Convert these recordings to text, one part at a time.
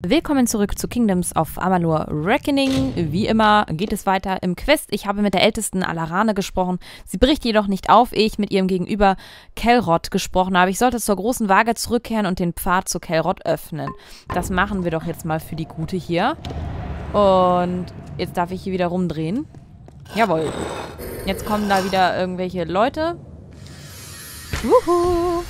Willkommen zurück zu Kingdoms of Amalur Reckoning. Wie immer geht es weiter im Quest. Ich habe mit der ältesten Alarane gesprochen. Sie bricht jedoch nicht auf, ehe ich mit ihrem Gegenüber Kelrod gesprochen habe. Ich sollte zur großen Waage zurückkehren und den Pfad zu Kelrod öffnen. Das machen wir doch jetzt mal für die Gute hier. Und jetzt darf ich hier wieder rumdrehen. Jawohl. Jetzt kommen da wieder irgendwelche Leute. Wuhu!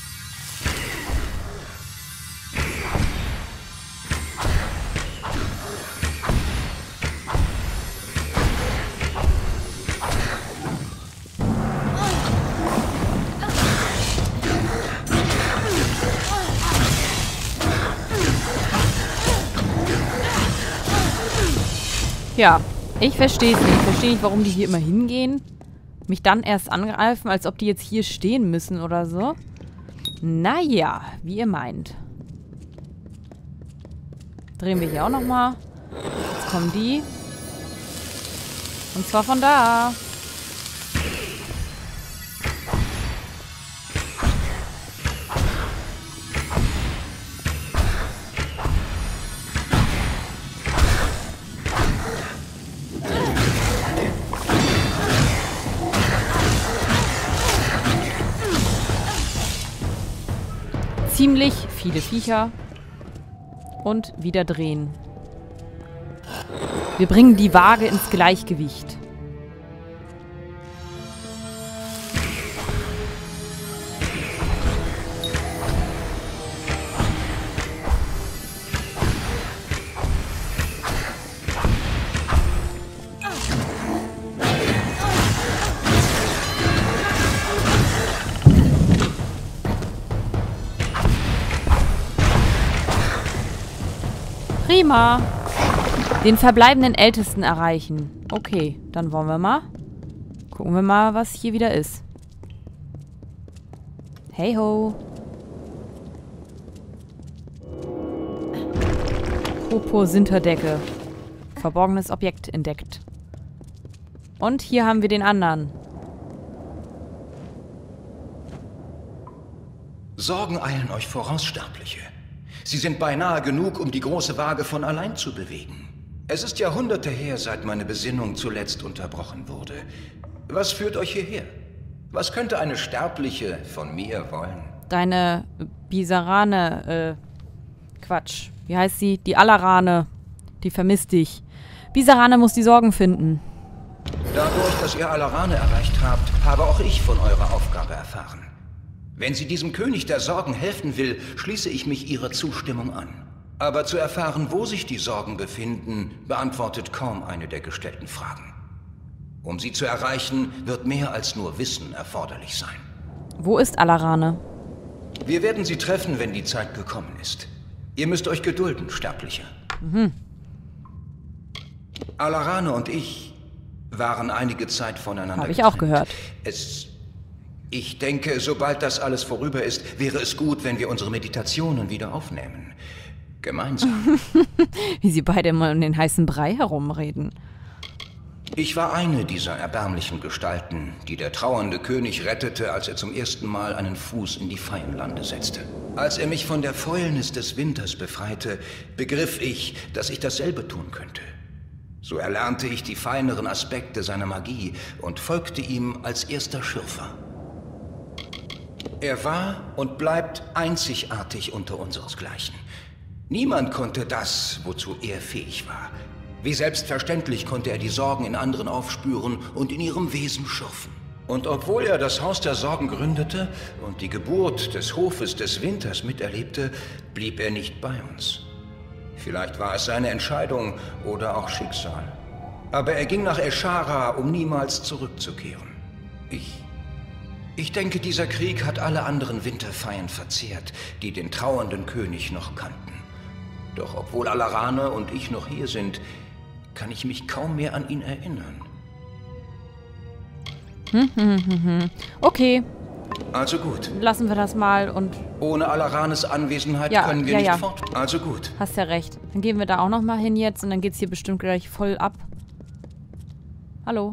Ja, ich verstehe es nicht. Ich verstehe nicht, warum die hier immer hingehen. Mich dann erst angreifen, als ob die jetzt hier stehen müssen oder so. Naja, wie ihr meint. Drehen wir hier auch nochmal. Jetzt kommen die. Und zwar von da. Ziemlich viele Viecher. Und wieder drehen. Wir bringen die Waage ins Gleichgewicht. Prima. Den verbleibenden Ältesten erreichen. Okay, dann wollen wir mal. Gucken wir mal, was hier wieder ist. Hey ho. Purpur-Sinterdecke. Verborgenes Objekt entdeckt. Und hier haben wir den anderen. Sorgen eilen euch voraus, Sterbliche. Sie sind beinahe genug, um die große Waage von allein zu bewegen. Es ist Jahrhunderte her, seit meine Besinnung zuletzt unterbrochen wurde. Was führt euch hierher? Was könnte eine Sterbliche von mir wollen? Deine Bisarane, Quatsch. Wie heißt sie? Die Alarane. Die vermisst dich. Bisarane muss die Sorgen finden. Dadurch, dass ihr Alarane erreicht habt, habe auch ich von eurer Aufgabe erfahren. Wenn sie diesem König der Sorgen helfen will, schließe ich mich ihrer Zustimmung an. Aber zu erfahren, wo sich die Sorgen befinden, beantwortet kaum eine der gestellten Fragen. Um sie zu erreichen, wird mehr als nur Wissen erforderlich sein. Wo ist Alarane? Wir werden sie treffen, wenn die Zeit gekommen ist. Ihr müsst euch gedulden, Sterbliche. Alarane und ich waren einige Zeit voneinander Habe ich auch gehört. Ich denke, sobald das alles vorüber ist, wäre es gut, wenn wir unsere Meditationen wieder aufnehmen. Gemeinsam. Wie sie beide immer um den heißen Brei herumreden. Ich war eine dieser erbärmlichen Gestalten, die der trauernde König rettete, als er zum ersten Mal einen Fuß in die Feienlande setzte. Als er mich von der Fäulnis des Winters befreite, begriff ich, dass ich dasselbe tun könnte. So erlernte ich die feineren Aspekte seiner Magie und folgte ihm als erster Schürfer. Er war und bleibt einzigartig unter unseresgleichen. Niemand konnte das, wozu er fähig war. Wie selbstverständlich konnte er die Sorgen in anderen aufspüren und in ihrem Wesen schürfen. Und obwohl er das Haus der Sorgen gründete und die Geburt des Hofes des Winters miterlebte, blieb er nicht bei uns. Vielleicht war es seine Entscheidung oder auch Schicksal. Aber er ging nach Eshara, um niemals zurückzukehren. Ich denke, dieser Krieg hat alle anderen Winterfeien verzehrt, die den trauernden König noch kannten. Doch obwohl Alarane und ich noch hier sind, kann ich mich kaum mehr an ihn erinnern. Okay. Also gut. Lassen wir das mal und... Ohne Alaranes Anwesenheit können wir nicht fort... Also gut. Hast ja recht. Dann gehen wir da auch noch mal hin jetzt und dann geht's hier bestimmt gleich voll ab. Hallo.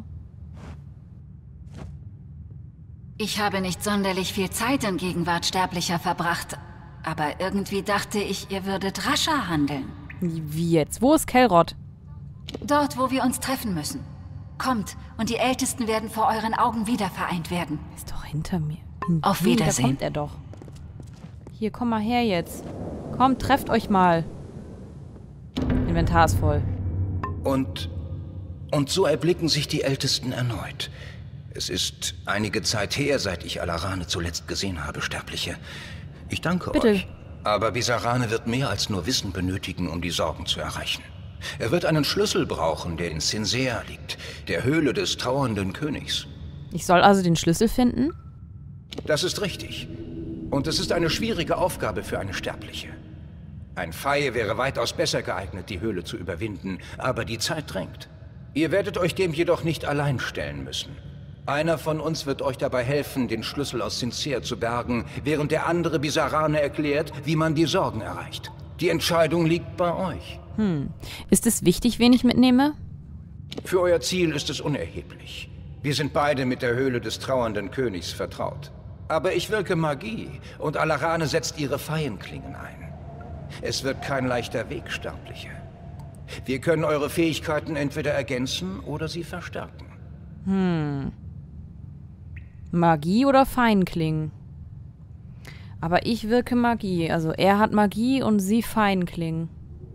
Ich habe nicht sonderlich viel Zeit in Gegenwart Sterblicher verbracht. Aber irgendwie dachte ich, ihr würdet rascher handeln. Wie jetzt? Wo ist Kelrod? Dort, wo wir uns treffen müssen. Kommt, und die Ältesten werden vor euren Augen wieder vereint werden. Ist doch hinter mir. Auf Da Wiedersehen. kommt er doch. Hier, komm mal her jetzt. Komm, trefft euch mal. Inventar ist voll. Und so erblicken sich die Ältesten erneut. Es ist einige Zeit her, seit ich Alarane zuletzt gesehen habe, Sterbliche. Ich danke Bitte. euch. Aber Visarane wird mehr als nur Wissen benötigen, um die Sorgen zu erreichen. Er wird einen Schlüssel brauchen, der in Sincere liegt, der Höhle des trauernden Königs. Ich soll also den Schlüssel finden? Das ist richtig. Und es ist eine schwierige Aufgabe für eine Sterbliche. Ein Faye wäre weitaus besser geeignet, die Höhle zu überwinden, aber die Zeit drängt. Ihr werdet euch dem jedoch nicht allein stellen müssen. Einer von uns wird euch dabei helfen, den Schlüssel aus Sincere zu bergen, während der andere Visarane erklärt, wie man die Sorgen erreicht. Die Entscheidung liegt bei euch. Ist es wichtig, wen ich mitnehme? Für euer Ziel ist es unerheblich. Wir sind beide mit der Höhle des trauernden Königs vertraut. Aber ich wirke Magie und Alarane setzt ihre Feienklingen ein. Es wird kein leichter Weg, Sterbliche. Wir können eure Fähigkeiten entweder ergänzen oder sie verstärken. Magie oder Feinklingen? Aber ich wirke Magie. Also er hat Magie und sie Feinklingen.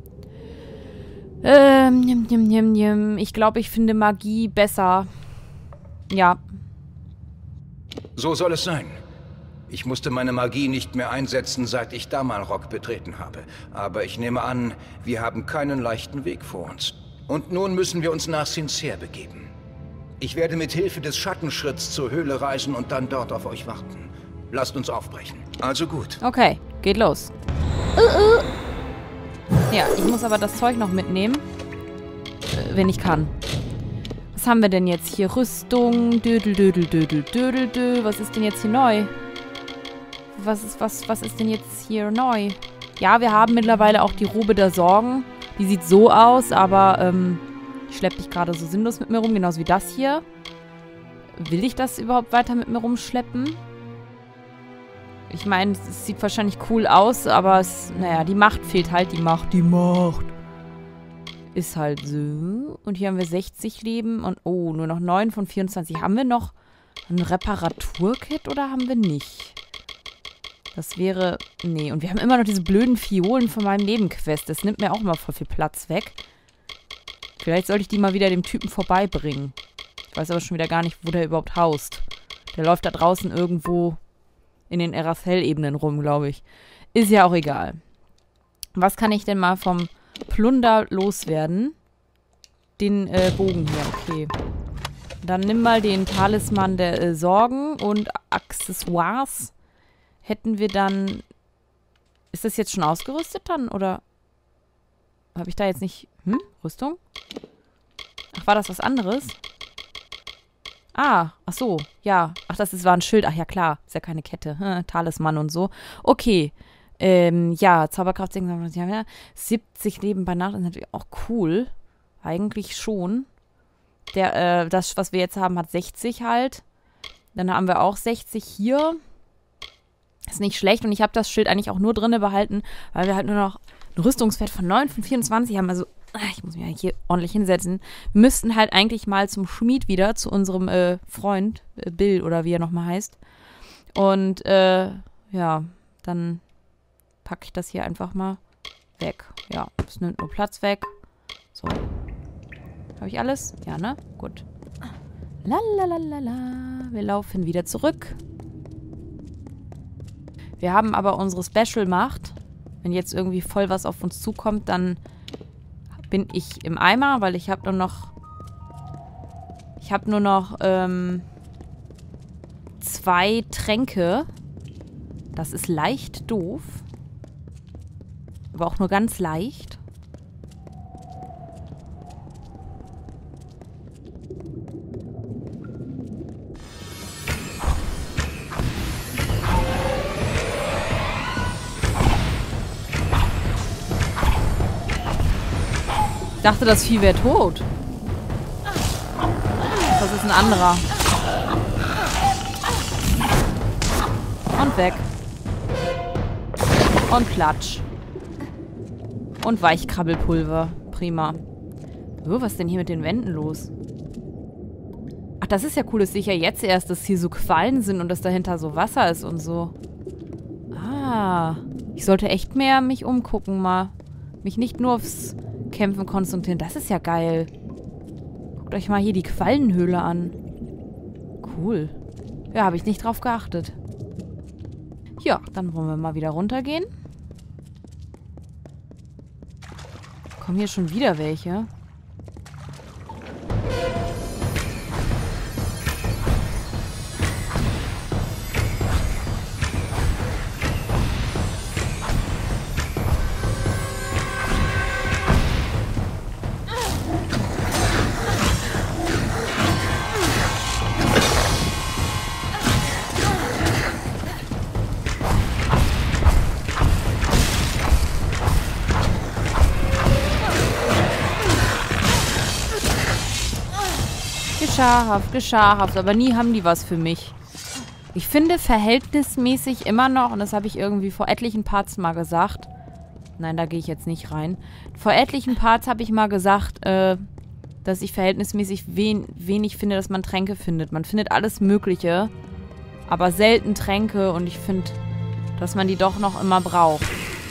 Ich glaube, ich finde Magie besser. Ja. So soll es sein. Ich musste meine Magie nicht mehr einsetzen, seit ich Damalrock betreten habe. Aber ich nehme an, wir haben keinen leichten Weg vor uns. Und nun müssen wir uns nach Sincere begeben. Ich werde mit Hilfe des Schattenschritts zur Höhle reisen und dann dort auf euch warten. Lasst uns aufbrechen. Also gut. Okay, geht los. Ja, ich muss aber das Zeug noch mitnehmen. Wenn ich kann. Was haben wir denn jetzt hier? Rüstung. Dödel, dödel, dödel, dödel, dödel. Was ist denn jetzt hier neu? Was ist denn jetzt hier neu? Ja, wir haben mittlerweile auch die Robe der Sorgen. Die sieht so aus, aber ich schleppe dich gerade so sinnlos mit mir rum. Genauso wie das hier. Will ich das überhaupt weiter mit mir rumschleppen? Ich meine, es sieht wahrscheinlich cool aus, aber es, naja, die Macht fehlt halt. Die Macht. Ist halt so. Und hier haben wir 60 Leben und, oh, nur noch 9 von 24. Haben wir noch ein Reparaturkit oder haben wir nicht? Das wäre, nee. Und wir haben immer noch diese blöden Fiolen von meinem Nebenquest. Das nimmt mir auch immer voll viel Platz weg. Vielleicht sollte ich die mal wieder dem Typen vorbeibringen. Ich weiß aber schon wieder gar nicht, wo der überhaupt haust. Der läuft da draußen irgendwo in den Erasel-Ebenen rum, glaube ich. Ist ja auch egal. Was kann ich denn mal vom Plunder loswerden? Den Bogen hier, okay. Dann nimm mal den Talisman der Sorgen und Accessoires. Hätten wir dann... Ist das jetzt schon ausgerüstet dann, oder... Habe ich da jetzt nicht... Rüstung? Ach, war das was anderes? Ah, ach so, ja. Ach, war ein Schild. Ach ja, klar. Ist ja keine Kette. Talisman und so. Okay. Ja, Zauberkraft 70 Leben bei Nacht ist natürlich auch cool. Eigentlich schon. Das, was wir jetzt haben, hat 60 halt. Dann haben wir auch 60 hier. Ist nicht schlecht. Und ich habe das Schild eigentlich auch nur drinne behalten, weil wir halt nur noch einen Rüstungswert von 9 von 24 haben. Also, ich muss mich hier ordentlich hinsetzen. Wir müssten halt eigentlich mal zum Schmied wieder, zu unserem Freund, Bill oder wie er nochmal heißt. Und, ja, dann packe ich das hier einfach mal weg. Ja, es nimmt nur Platz weg. So. Habe ich alles? Ja, ne? Gut. Lalalala. Wir laufen wieder zurück. Wir haben aber unsere Special-Macht. Wenn jetzt irgendwie voll was auf uns zukommt, dann bin ich im Eimer, weil ich habe nur noch... Ich habe nur noch 2 Tränke. Das ist leicht doof. Aber auch nur ganz leicht. Ich dachte, das Vieh wäre tot. Das ist ein anderer. Und weg. Und Klatsch. Und Weichkrabbelpulver. Prima. Oh, was ist denn hier mit den Wänden los? Ach, das ist ja cool. Das sehe ich ja jetzt erst, dass hier so Quallen sind und dass dahinter so Wasser ist und so. Ah. Ich sollte echt mehr mich umgucken mal. Mich nicht nur aufs Kämpfen konzentrieren. Das ist ja geil. Guckt euch mal hier die Quallenhöhle an. Cool. Ja, habe ich nicht drauf geachtet. Ja, dann wollen wir mal wieder runtergehen. Kommen hier schon wieder welche? Gescharhaft, aber nie haben die was für mich. Ich finde verhältnismäßig immer noch, und das habe ich irgendwie vor etlichen Parts mal gesagt, nein, da gehe ich jetzt nicht rein, vor etlichen Parts habe ich mal gesagt, dass ich verhältnismäßig wenig finde, dass man Tränke findet. Man findet alles Mögliche, aber selten Tränke und ich finde, dass man die doch noch immer braucht.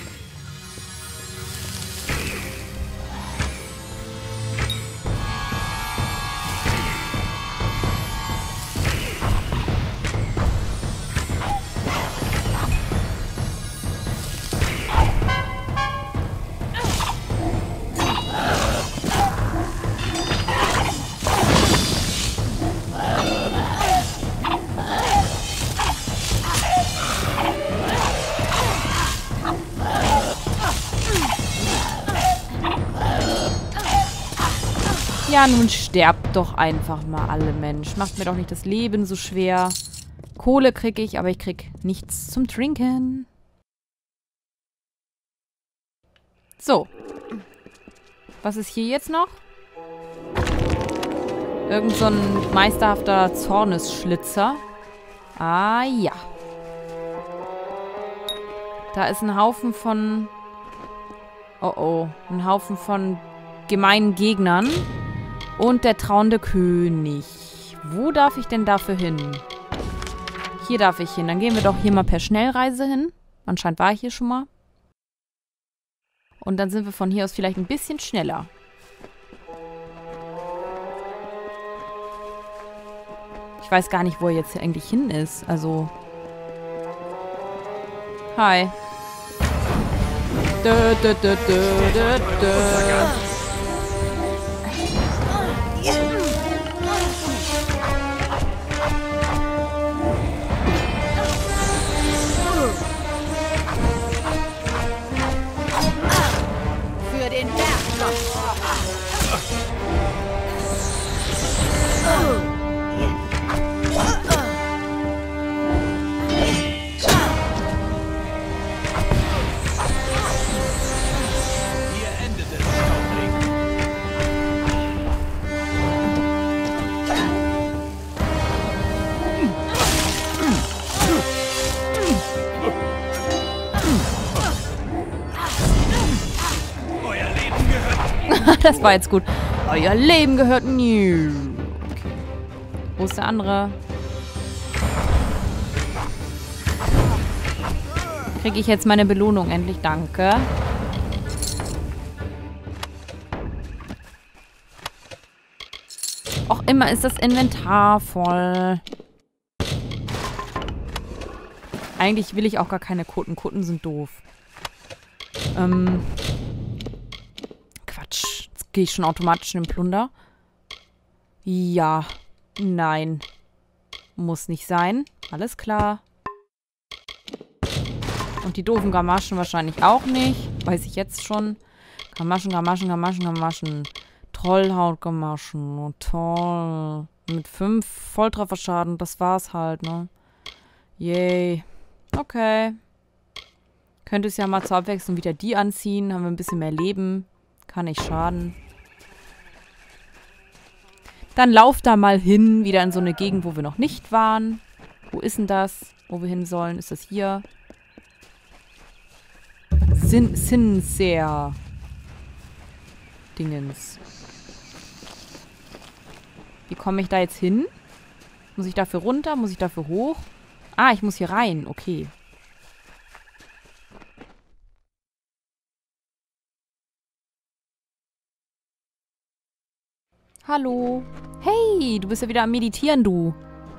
Ja, nun sterbt doch einfach mal alle, Mensch. Macht mir doch nicht das Leben so schwer. Kohle kriege ich, aber ich krieg nichts zum Trinken. So. Was ist hier jetzt noch? Irgend so ein meisterhafter Zornesschlitzer. Ah, ja. Da ist ein Haufen von... Oh, oh. Ein Haufen von gemeinen Gegnern. Und der trauernde König. Wo darf ich denn dafür hin? Hier darf ich hin. Dann gehen wir doch hier mal per Schnellreise hin. Anscheinend war ich hier schon mal. Und dann sind wir von hier aus vielleicht ein bisschen schneller. Ich weiß gar nicht, wo er jetzt hier eigentlich hin ist. Also... Hi. Für den Berggott. Das war jetzt gut. Euer Leben gehört mir. Okay. Wo ist der andere? Kriege ich jetzt meine Belohnung endlich? Danke. Auch immer ist das Inventar voll. Eigentlich will ich auch gar keine Kutten. Kutten sind doof. Quatsch. Jetzt gehe ich schon automatisch in den Plunder. Ja. Nein. Muss nicht sein. Alles klar. Und die doofen Gamaschen wahrscheinlich auch nicht. Weiß ich jetzt schon. Gamaschen. Trollhautgamaschen. Oh, toll. Mit 5 Volltrefferschaden. Das war's halt, ne? Yay. Okay. Könnte es ja mal zur Abwechslung wieder die anziehen. Haben wir ein bisschen mehr Leben. Kann nicht schaden. Dann lauft da mal hin. Wieder in so eine Gegend, wo wir noch nicht waren. Wo ist denn das? Wo wir hin sollen? Ist das hier? Sincere. Dingens. Wie komme ich da jetzt hin? Muss ich dafür runter? Muss ich dafür hoch? Ah, ich muss hier rein. Okay. Hallo. Hey, du bist ja wieder am Meditieren, du.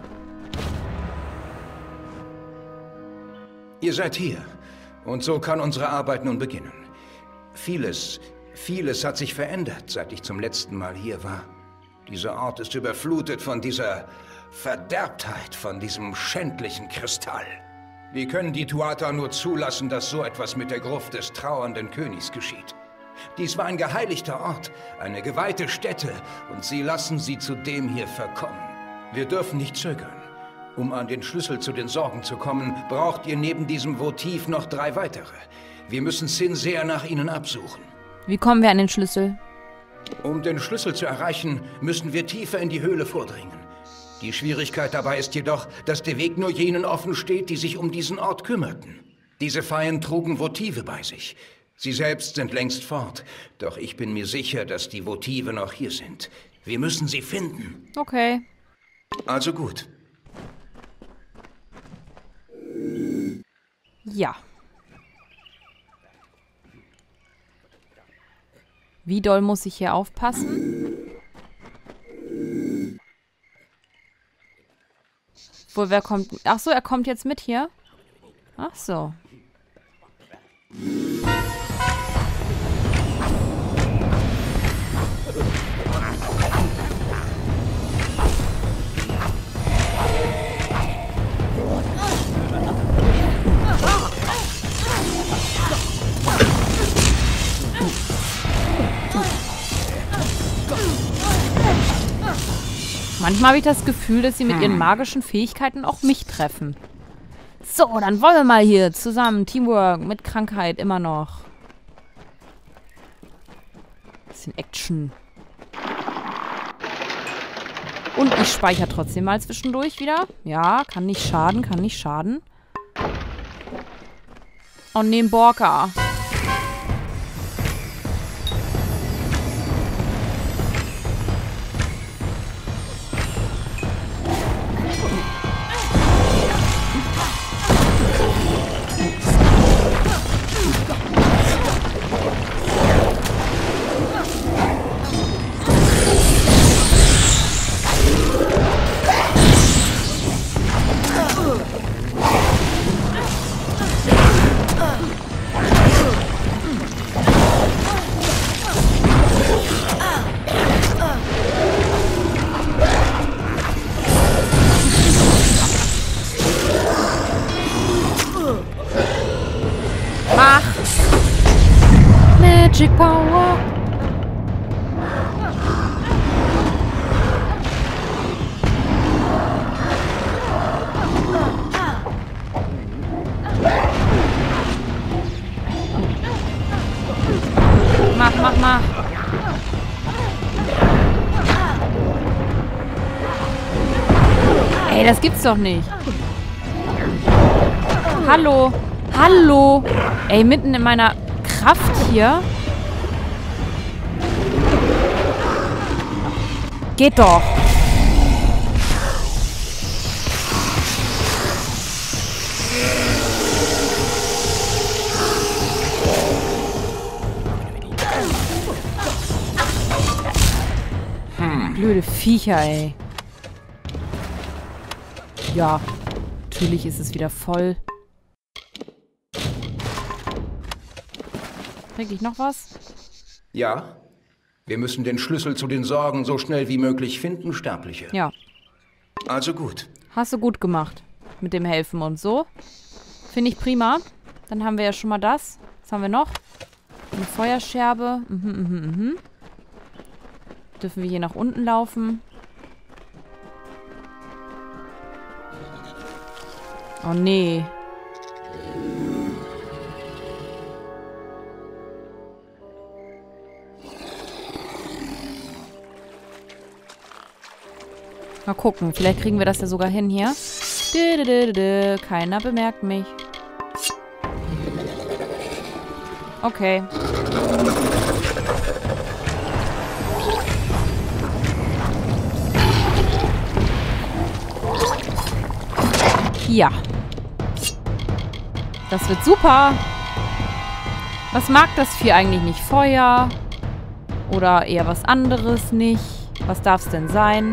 Ihr seid hier. Und so kann unsere Arbeit nun beginnen. Vieles hat sich verändert, seit ich zum letzten Mal hier war. Dieser Ort ist überflutet von dieser Verderbtheit, von diesem schändlichen Kristall. Wie können die Tuatha nur zulassen, dass so etwas mit der Gruft des trauernden Königs geschieht? Dies war ein geheiligter Ort, eine geweihte Stätte, und sie lassen sie zu dem hier verkommen. Wir dürfen nicht zögern. Um an den Schlüssel zu den Sorgen zu kommen, braucht ihr neben diesem Votiv noch 3 weitere. Wir müssen Sincere nach ihnen absuchen. Wie kommen wir an den Schlüssel? Um den Schlüssel zu erreichen, müssen wir tiefer in die Höhle vordringen. Die Schwierigkeit dabei ist jedoch, dass der Weg nur jenen offen steht, die sich um diesen Ort kümmerten. Diese Feien trugen Votive bei sich. Sie selbst sind längst fort, doch ich bin mir sicher, dass die Votive noch hier sind. Wir müssen sie finden. Okay. Also gut. Ja. Wie doll muss ich hier aufpassen? Wohl, wer kommt? Ach so, er kommt jetzt mit hier? Ach so. Manchmal habe ich das Gefühl, dass sie mit ihren magischen Fähigkeiten auch mich treffen. So, dann wollen wir mal hier zusammen. Teamwork mit Krankheit immer noch. Bisschen Action. Und ich speichere trotzdem mal zwischendurch wieder. Ja, kann nicht schaden, kann nicht schaden. Oh, nehmen Borka. Mach! Magic Power! Mach! Ey, das gibt's doch nicht. Hallo? Hallo? Ey, mitten in meiner Kraft hier. Geht doch. Blöde Viecher, ey. Ja, natürlich ist es wieder voll. Krieg ich noch was? Ja? Wir müssen den Schlüssel zu den Sorgen so schnell wie möglich finden, Sterbliche. Ja. Also gut. Hast du gut gemacht. Mit dem Helfen und so. Finde ich prima. Dann haben wir ja schon mal das. Was haben wir noch? Eine Feuerscherbe. Dürfen wir hier nach unten laufen? Oh nee. Mal gucken. Vielleicht kriegen wir das ja sogar hin hier. Keiner bemerkt mich. Okay. Ja. Das wird super. Was mag das Vieh eigentlich nicht? Feuer? Oder eher was anderes nicht? Was darf es denn sein?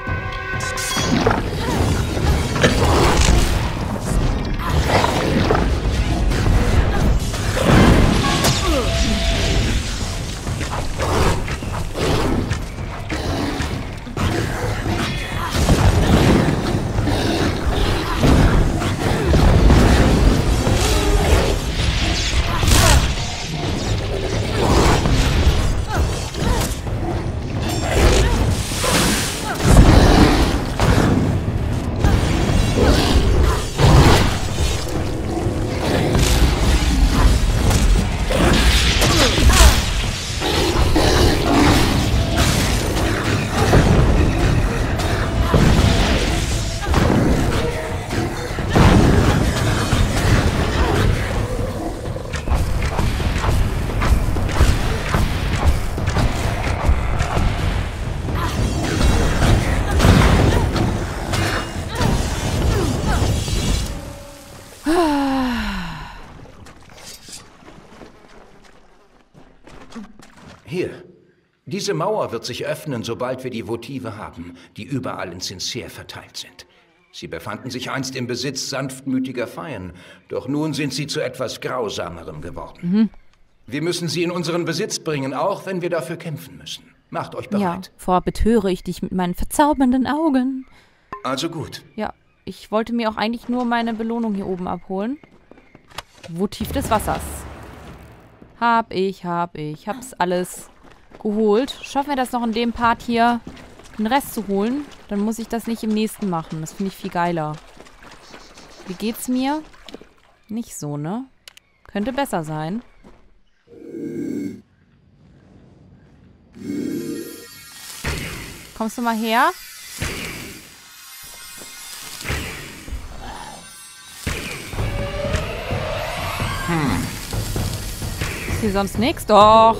Hier. Diese Mauer wird sich öffnen, sobald wir die Votive haben, die überall in Sincere verteilt sind. Sie befanden sich einst im Besitz sanftmütiger Feien, doch nun sind sie zu etwas Grausamerem geworden. Wir müssen sie in unseren Besitz bringen, auch wenn wir dafür kämpfen müssen. Macht euch bereit. Ja, vorher betöre ich dich mit meinen verzaubernden Augen. Also gut. Ja, ich wollte mir auch eigentlich nur meine Belohnung hier oben abholen. Votiv des Wassers. Hab's alles geholt. Schaffen wir das noch in dem Part hier, den Rest zu holen? Dann muss ich das nicht im nächsten machen. Das finde ich viel geiler. Wie geht's mir? Nicht so, ne? Könnte besser sein. Kommst du mal her? Ist hier sonst nichts? Doch.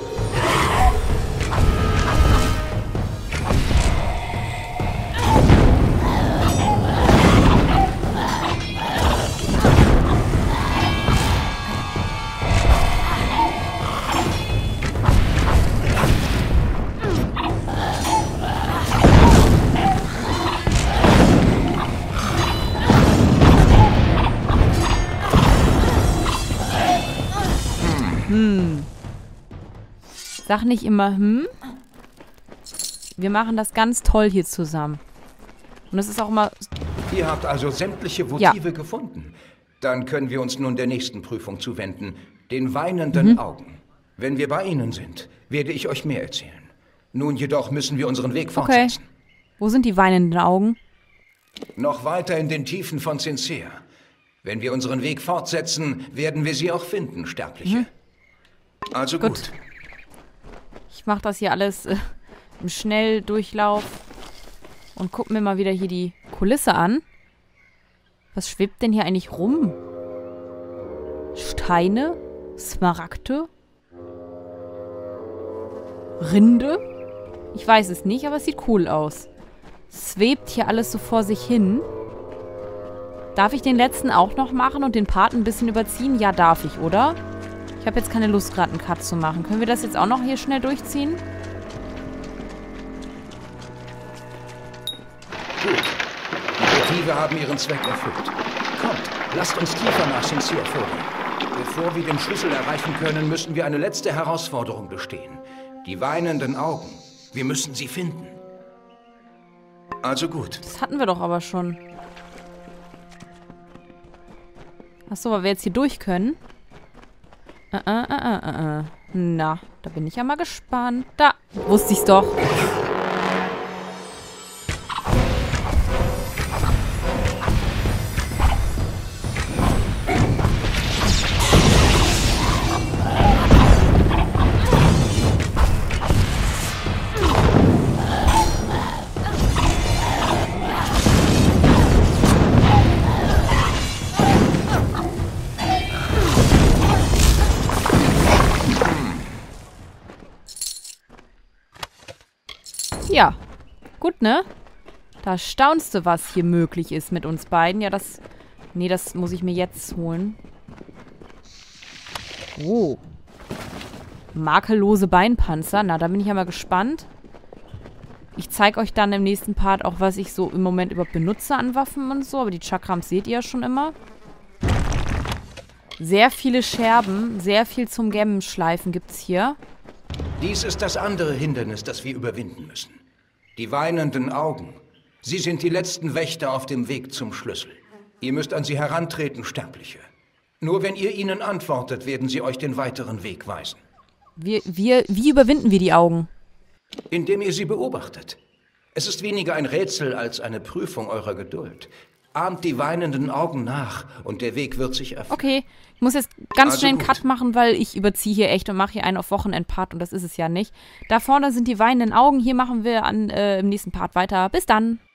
Sag nicht immer, Wir machen das ganz toll hier zusammen. Und es ist auch immer... Ihr habt also sämtliche Votive gefunden. Dann können wir uns nun der nächsten Prüfung zuwenden, den weinenden Augen. Wenn wir bei Ihnen sind, werde ich euch mehr erzählen. Nun jedoch müssen wir unseren Weg fortsetzen. Wo sind die weinenden Augen? Noch weiter in den Tiefen von Sincere. Wenn wir unseren Weg fortsetzen, werden wir sie auch finden, Sterbliche. Also gut. Ich mache das hier alles im Schnelldurchlauf und guck mir mal wieder hier die Kulisse an. Was schwebt denn hier eigentlich rum? Steine? Smaragde? Rinde? Ich weiß es nicht, aber es sieht cool aus. Schwebt hier alles so vor sich hin. Darf ich den letzten auch noch machen und den Part ein bisschen überziehen? Ja, darf ich, oder? Ich habe jetzt keine Lust, gerade einen Cut zu machen. Können wir das jetzt auch noch hier schnell durchziehen? Gut. Die Motive haben ihren Zweck erfüllt. Kommt, lasst uns tiefer nach Sincere vordringen. Bevor wir den Schlüssel erreichen können, müssen wir eine letzte Herausforderung bestehen. Die weinenden Augen. Wir müssen sie finden. Also gut. Das hatten wir doch aber schon. Achso, weil wir jetzt hier durch können. Na, da bin ich ja mal gespannt. Da, wusste ich's doch. Ja, gut, ne? Da staunst du, was hier möglich ist mit uns beiden. Ja, das... Nee, das muss ich mir jetzt holen. Oh. Makellose Beinpanzer. Na, da bin ich ja mal gespannt. Ich zeige euch dann im nächsten Part auch, was ich so im Moment überhaupt benutze an Waffen und so. Aber die Chakrams seht ihr ja schon immer. Sehr viele Scherben, sehr viel zum Gemmenschleifen gibt's hier. Dies ist das andere Hindernis, das wir überwinden müssen. Die weinenden Augen. Sie sind die letzten Wächter auf dem Weg zum Schlüssel. Ihr müsst an sie herantreten, Sterbliche. Nur wenn ihr ihnen antwortet, werden sie euch den weiteren Weg weisen. Wie überwinden wir die Augen? Indem ihr sie beobachtet. Es ist weniger ein Rätsel als eine Prüfung eurer Geduld. Ahmt die weinenden Augen nach und der Weg wird sich öffnen. Okay, ich muss jetzt ganz Also schnell einen gut. Cut machen, weil ich überziehe hier echt und mache hier einen auf Wochenendpart und das ist es ja nicht. Da vorne sind die weinenden Augen. Hier machen wir im nächsten Part weiter. Bis dann.